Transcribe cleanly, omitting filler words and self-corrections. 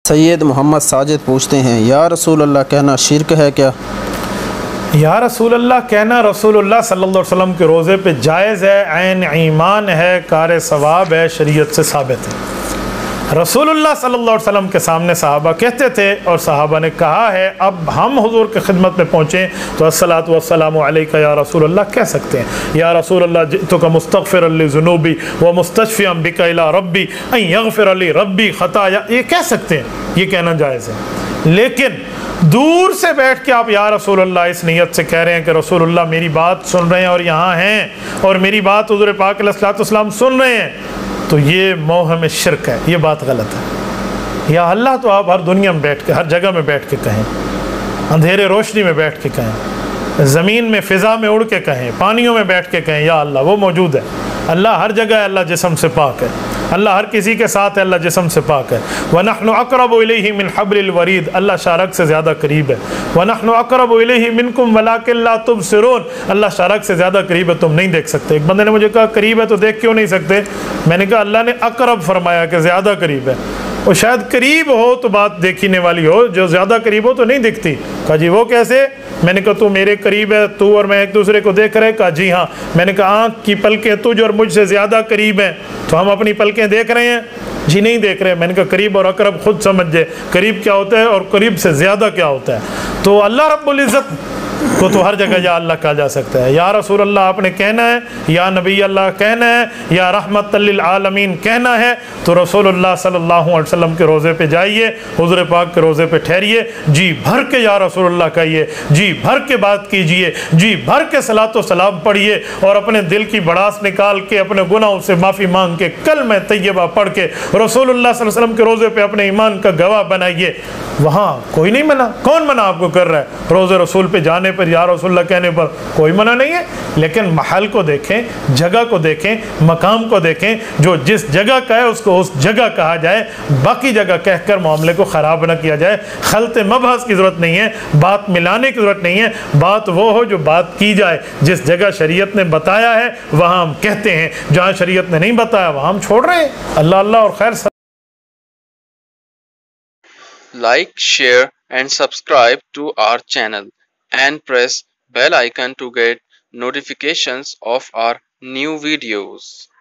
سید محمد ساجد پوچھتے ہیں یا رسول اللہ کہنا شرک ہے کیا؟ یا رسول اللہ کہنا رسول اللہ صلی اللہ علیہ وسلم کے روزے پہ جائز ہے، عین ایمان ہے، کار ثواب ہے، شریعت سے ثابت ہے۔ رسول اللہ صلی اللہ علیہ وسلم کے سامنے صحابہ کہتے تھے اور صحابہ نے کہا ہے، اب ہم حضور کی خدمت میں پہنچیں تو الصلاۃ والسلام علیک یا رسول اللہ کہہ سکتے ہیں۔ یا رسول اللہ جئتک مستغفرا لذنوبی ومستشفیا بک الی ربی ان یغفر لی ربی خطایا، یہ کہہ سکتے ہیں، یہ کہنا جائز ہے۔ لیکن دور سے بیٹھ کے آپ یا رسول اللہ اس نیت سے کہہ رہے ہیں کہ رسول اللہ میری بات سن رہے ہیں اور یہاں ہیں اور میری بات حضور پاک علیہ الصلوۃ والسلام سن رہے ہیں، تو یہ موہم شرک ہے، یہ بات غلط ہے۔ یا اللہ تو آپ ہر دنیا میں بیٹھ کے، ہر جگہ میں بیٹھ کے کہیں، اندھیرے روشنی میں بیٹھ کے کہیں، زمین میں فضا میں اڑ کے کہیں، پانیوں میں بیٹھ کے کہیں یا اللہ، وہ موجود ہے۔ اللہ ہر جگہ ہے، اللہ جسم سے پاک ہے، اللہ ہر کسی کے ساتھ ہے، اللہ جسم سے پاک ہے۔ وَنَحْنُ أَقْرَبُ إِلَيْهِ مِنْ حَبْلِ الْوَرِيدِ، اللہ شارک سے زیادہ قریب ہے۔ وَنَحْنُ أَقْرَبُ إِلَيْهِ مِنْكُمْ وَلَكِنْ لَا تُبْصِرُونَ، اللہ شارک سے زیادہ قریب ہے، تم نہیں دیکھ سکتے۔ ایک بندے نے مجھے کہا قریب ہے تو دیکھ کیوں نہیں سکتے؟ میں نے کہا اللہ نے اقرب فرمایا کہ زیادہ قریب ہے، اور شاید قریب ہو تو بات دیکھنے والی ہو، جو زیادہ قریب ہو تو نہیں دکھتی۔ کہا جی وہ کیسے؟ میں نے کہا تو میرے قریب ہے، تو اور میں ایک دوسرے کو دیکھ رہے؟ کہا جی ہاں۔ میں نے کہا آنکھ کی پلکیں تجھ اور مجھ سے زیادہ قریب ہیں، تو ہم اپنی پلکیں دیکھ رہے ہیں؟ جی نہیں دیکھ رہے۔ میں نے کہا قریب اور اقرب خود سمجھ جائے، قریب کیا ہوتا ہے اور قریب سے زیادہ کیا ہوتا ہے۔ تو اللہ رب العزت کو تو ہر جگہ یا اللہ کہا جا سکتا ہے۔ یا رسول اللہ آپ نے کہنا ہے، یا نبی اللہ کہنا ہے، یا رحمت للعالمین کہنا ہے، تو رسول اللہ صلی اللہ علیہ وسلم کے روزے پہ جائیے، حضور پاک کے روزے پہ ٹھہریے، جی بھر کے یا رسول اللہ کہیے، جی بھر کے بات کیجئے، جی بھر کے صلاۃ و سلام پڑھیے، اور اپنے دل کی بڑاس نکال کے، اپنے گناہوں سے معافی مانگ کے، کلمہ طیبہ پڑھ کے رسول اللہ صلی اللہ علیہ وسلم کے روزے پہ اپنے ایمان کا گواہ بنائیے۔ وہاں کوئی نہیں منع، کون منع آپ کو کر رہا ہے؟ روزے رسول پہ جانے پر، یا رسول اللہ کہنے پر کوئی منع نہیں ہے، لیکن محل کو دیکھیں، جگہ کو دیکھیں، مقام کو دیکھیں، جو جس جگہ کا ہے اس کو اس جگہ کہا جائے، باقی جگہ کہہ کر معاملے کو خراب نہ کیا جائے۔ خلط مبحث کی ضرورت نہیں ہے، بات ملانے کی ضرورت نہیں ہے، بات وہ ہو جو بات کی جائے۔ جس جگہ شریعت نے بتایا ہے وہاں ہم کہتے ہیں، جہاں شریعت نے نہیں بتایا وہاں ہم چھوڑ رہے ہیں۔ اللہ اللہ اور خیر۔ Like, share and subscribe to our channel and press bell icon to get notifications of our new videos.